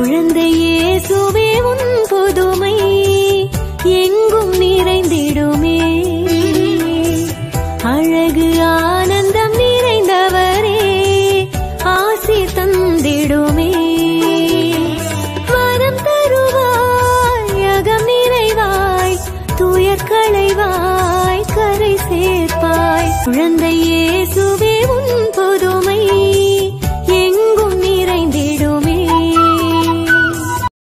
குழந்தை இயேசுவே உன் புதுமை எங்கும் நிறைந்திடுமே. அழகு ஆனந்தம் நிறைந்தவரே ஆசி தந்திடுமே. மனம் தருவாய் அகம் நிறைவாய் துயர் களைவாய் கரை சேர்ப்பாய். குழந்தை இயேசுவே